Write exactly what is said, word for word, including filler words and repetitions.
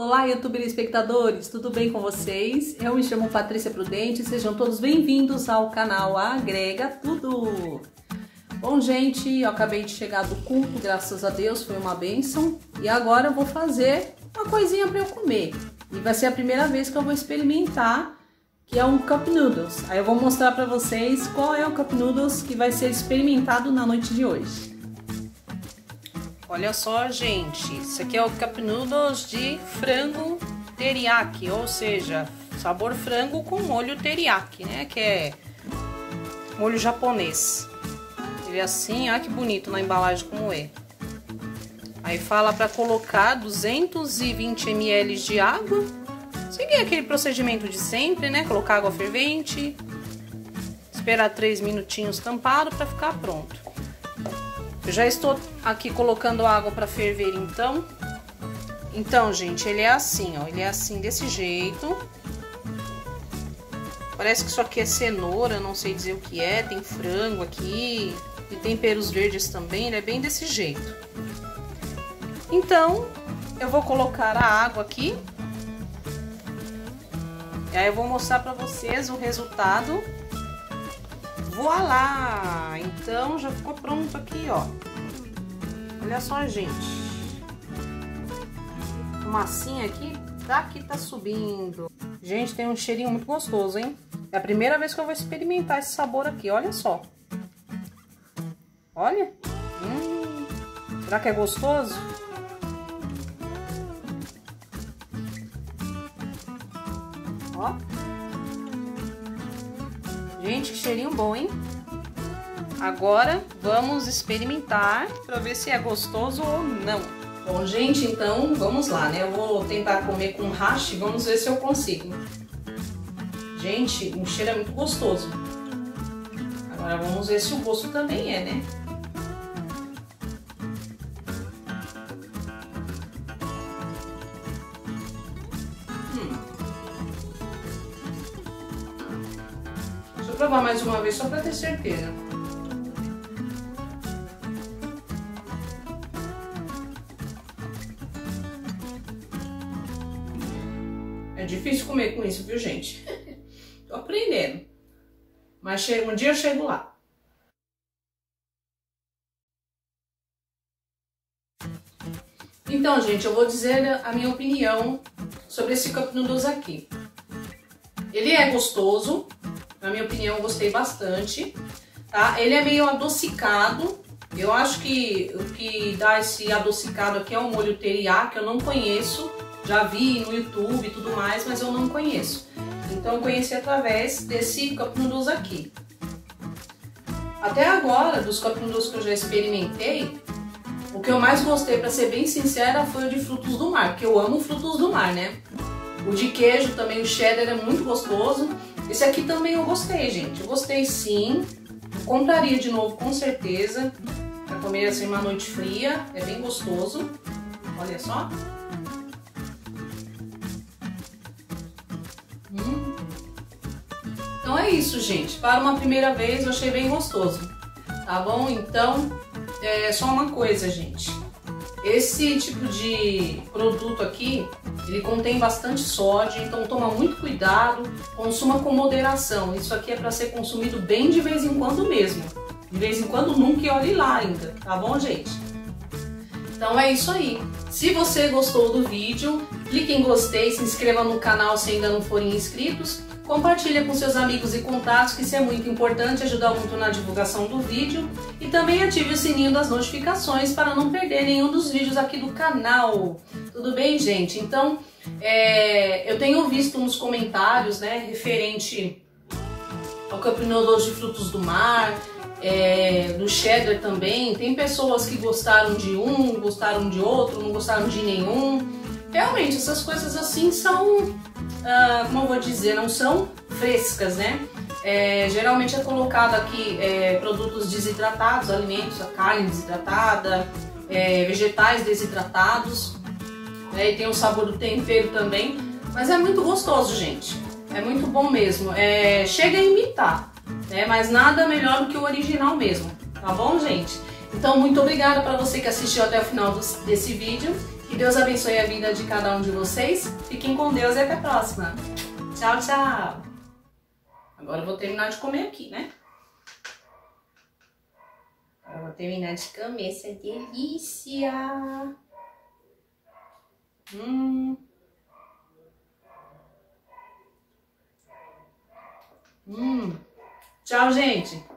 Olá, youtuber espectadores, tudo bem com vocês? Eu me chamo Patrícia Prudente, sejam todos bem-vindos ao canal Agrega Tudo. Bom, gente, eu acabei de chegar do culto, graças a Deus, foi uma bênção. E agora eu vou fazer uma coisinha para eu comer. E vai ser a primeira vez que eu vou experimentar, que é um Cup Noodles. Aí eu vou mostrar para vocês qual é o Cup Noodles que vai ser experimentado na noite de hoje. Olha só, gente, isso aqui é o Cup Noodles de frango teriyaki, ou seja, sabor frango com molho teriyaki, né? Que é molho japonês. Ele é assim, olha que bonito na embalagem como é. Aí fala para colocar duzentos e vinte mililitros de água. Seguir aquele procedimento de sempre, né? Colocar água fervente, esperar três minutinhos tampado para ficar pronto. Eu já estou aqui colocando água para ferver, então. Então, gente, ele é assim, ó. Ele é assim, desse jeito. Parece que isso aqui é cenoura, não sei dizer o que é. Tem frango aqui. E temperos verdes também. Ele é bem desse jeito. Então, eu vou colocar a água aqui. E aí eu vou mostrar para vocês o resultado. Voilá! Então já ficou pronto aqui, ó. Olha só, gente. A massinha aqui, daqui tá subindo. Gente, tem um cheirinho muito gostoso, hein? É a primeira vez que eu vou experimentar esse sabor aqui, olha só. Olha. Hum, será que é gostoso? Ó. Gente, que cheirinho bom, hein? Agora vamos experimentar para ver se é gostoso ou não. Bom, gente, então vamos lá, né? Eu vou tentar comer com hash, vamos ver se eu consigo. Gente, o cheiro é muito gostoso. Agora vamos ver se o gosto também é, né? Deixa eu provar mais uma vez só para ter certeza. É difícil comer com isso, viu, gente? Tô aprendendo. Mas um dia eu chego lá. Então, gente, eu vou dizer a minha opinião sobre esse Cup Noodles aqui. Ele é gostoso. Na minha opinião, eu gostei bastante, tá? Ele é meio adocicado. Eu acho que o que dá esse adocicado aqui é o molho teriyaki, que eu não conheço. Já vi no YouTube e tudo mais, mas eu não conheço. Então, eu conheci através desse Cup Noodles aqui. Até agora, dos Cup Noodles que eu já experimentei, o que eu mais gostei, pra ser bem sincera, foi o de frutos do mar, porque eu amo frutos do mar, né? O de queijo também, o cheddar, é muito gostoso. Esse aqui também eu gostei, gente. Eu gostei sim. Eu compraria de novo com certeza. Pra comer assim uma noite fria. É bem gostoso. Olha só. Hum. Então é isso, gente. Para uma primeira vez eu achei bem gostoso. Tá bom? Então, é só uma coisa, gente. Esse tipo de produto aqui, ele contém bastante sódio, então toma muito cuidado, consuma com moderação. Isso aqui é para ser consumido bem de vez em quando mesmo. De vez em quando nunca, e olhe lá ainda, tá bom, gente? Então é isso aí. Se você gostou do vídeo, clique em gostei, se inscreva no canal se ainda não forem inscritos. Compartilha com seus amigos e contatos, que isso é muito importante, ajuda muito na divulgação do vídeo. E também ative o sininho das notificações para não perder nenhum dos vídeos aqui do canal. Tudo bem, gente? Então, é, eu tenho visto nos comentários, né, referente ao Cup Noodles de frutos do mar, é, do cheddar também. Tem pessoas que gostaram de um, gostaram de outro, não gostaram de nenhum. Realmente, essas coisas assim são... Uh, como eu vou dizer, não são frescas, né? É, geralmente é colocado aqui é, produtos desidratados, alimentos, a carne desidratada, é, vegetais desidratados, né? E tem o sabor do tempero também, mas é muito gostoso, gente. É muito bom mesmo. É, chega a imitar, né? Mas nada melhor do que o original mesmo, tá bom, gente? Então, muito obrigada para você que assistiu até o final desse vídeo. Que Deus abençoe a vida de cada um de vocês. Fiquem com Deus e até a próxima. Tchau, tchau. Agora eu vou terminar de comer aqui, né? Agora eu vou terminar de comer essa delícia. Hum. Hum. Tchau, gente.